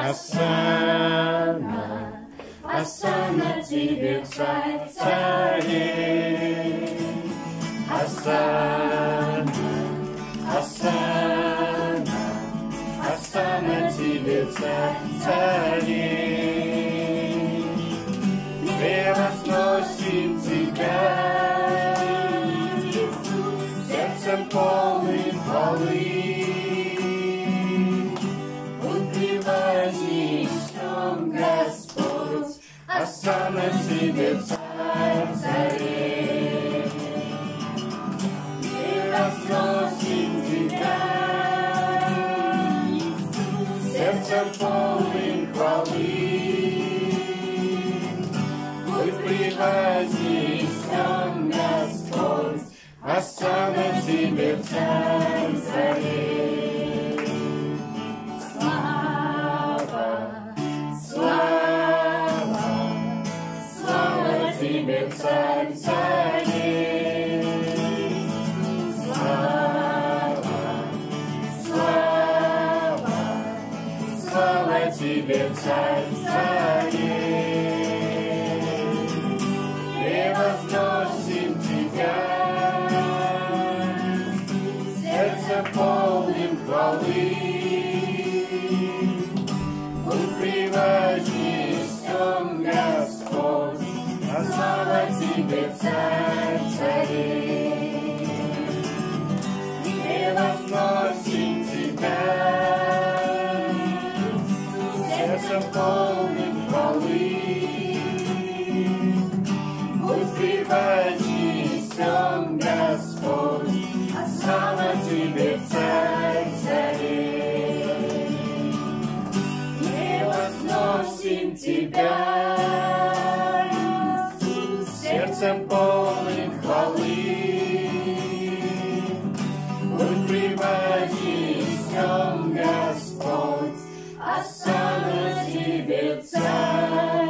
Осанна, осанна тебе, царь царей. Осанна, осанна, осанна тебе, царь царей. Превозносим тебя, сердцем полным хвалы. Вознесем, Господь, осанна тебе, царь царей. Мы возносим тебя, сердцем полным хвалы. Мы превознесем, Господь, осанна тебе, царь царей. Тебе, царь царей. Слава, слава, слава тебе, царь царей. Превозносим тебя, сердце полным хвалы. Мы превознесем, Господь, слава тебе, царь царей. Превозносим тебя, сердцем полным хвалы. Пусть превознесем, Господь, слава тебе, царь царей. Превозносим тебя, сердцем полным хвалы. Мы превознесем, Господь, осанна тебе, царь.